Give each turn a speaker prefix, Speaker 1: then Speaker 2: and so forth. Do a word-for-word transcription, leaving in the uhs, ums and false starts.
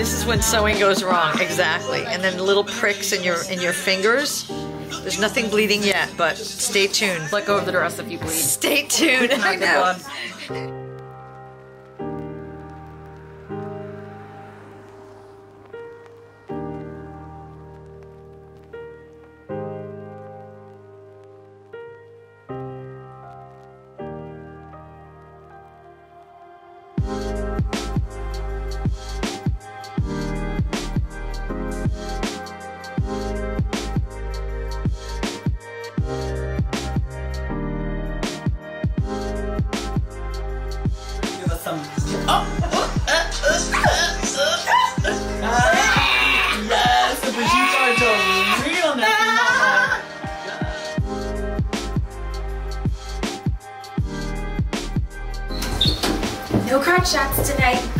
Speaker 1: This is when sewing goes wrong, exactly. And then little pricks in your in your fingers. There's nothing bleeding yet, but stay tuned.
Speaker 2: Let go of the dress if you bleed.
Speaker 1: Stay tuned. I know.
Speaker 2: Yes, the prosciutto is real
Speaker 3: No crotch shots tonight.